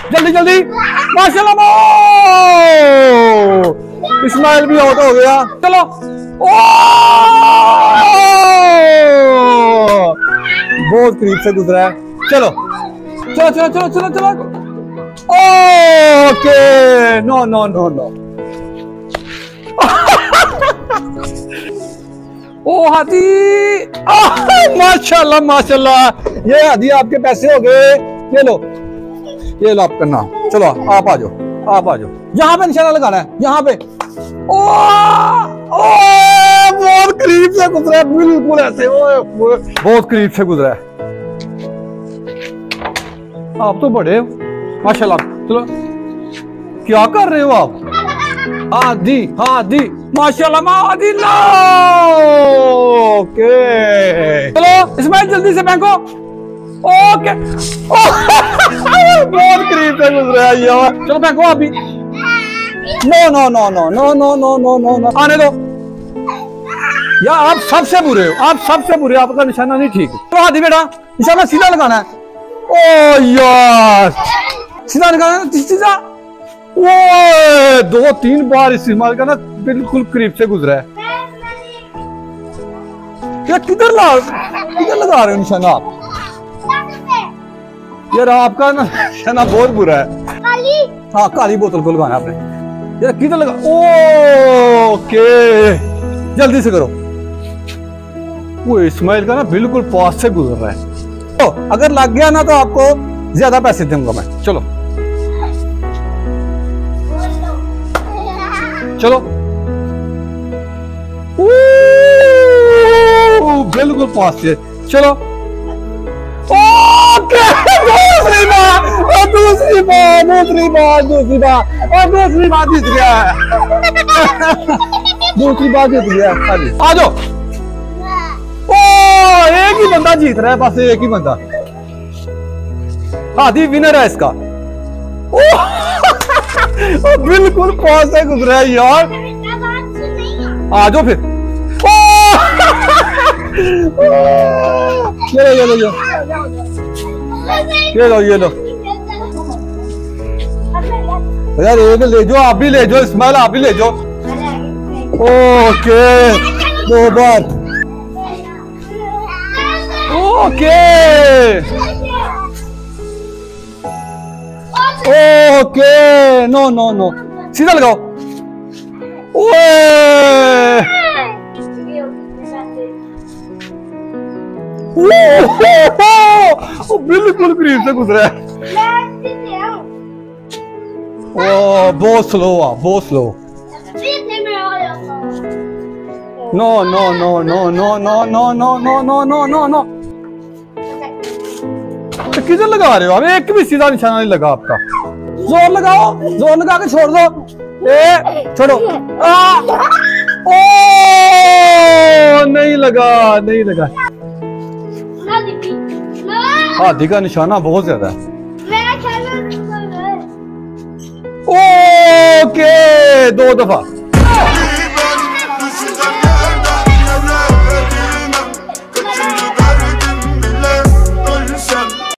जल्दी जल्दी, माशाल्लाह। इस्माइल भी आउट हो गया। चलो, ओ बहुत करीब से गुजरा है। चलो चलो चलो चलो चलो चलो। Okay, no no no no. ओ हाथी, माशाल्लाह माशाल्लाह। ये हाथी आपके पैसे हो गए। ये लो आपका नाम। चलो आप आ जाओ, आप आ जाओ। यहाँ पे निशाना लगाना है, यहाँ पे। ओ बहुत करीब से गुजरा है, बिल्कुल ऐसे। बहुत करीब से गुजरा है। आप तो बड़े हो माशाल्लाह। चलो, क्या कर रहे हो आप? आधी आधी माशाल्लाह, आधी लो। ओके, चलो इस्माइल जल्दी से फेंको। ओके, बहुत करीब से गुजरा है यार। चलो फेंको आप भी। No no no no no no no no no no, आने दो यार। आप सबसे बुरे हो, आप सबसे बुरे हो। आपका निशाना नहीं ठीक है। तो हाथी बेटा, निशाना सीधा लगाना है। ओ यार, सीधा लगाना है, सीधा। वो 2-3 बार इस्तेमाल करना, बिल्कुल करीब से गुजरा है। क्या किधर लगा रहे हो निशाना आप? यार आपका ना निशाना बहुत बुरा है। हाँ, काली बोतल को लगाना आपने। यार किधर लगा? ओके, जल्दी से करो। वो इस्माइल का ना बिल्कुल पास से गुजर रहा है। तो अगर लग गया ना तो आपको ज्यादा पैसे दूंगा मैं। चलो चलो, बिल्कुल पास से। चलो, ओके, दूसरी बार जीत गया। दूसरी बार जीत गया। आ जाओ। ओ, एक ही बंदा जीत रहा है, बस एक ही बंदा। हाथी विनर है इसका। ओ, बिल्कुल पास से गुजरा है यार। आ जाओ फिर। ये लो ये लो यार, ये ले जाओ, आप भी ले जाओ इस्माइल, आप भी ले जाओ। ओके, 2 बार। Okay okay, no no no, सीधा लगाओ। ओए बिल्कुल करीब से गुजरा है। ओ बहुत स्लो आ, बहुत slow. No no no no no no no no no no no no no. किधर लगा रहे हो आप? एक भी सीधा निशाना नहीं लगा आपका। जोर लगाओ, जोर लगा के छोड़ दो। छोड़ो। ओ नहीं लगा, नहीं लगा। हाथी का निशाना बहुत ज्यादा है। ओके, 2 दफा।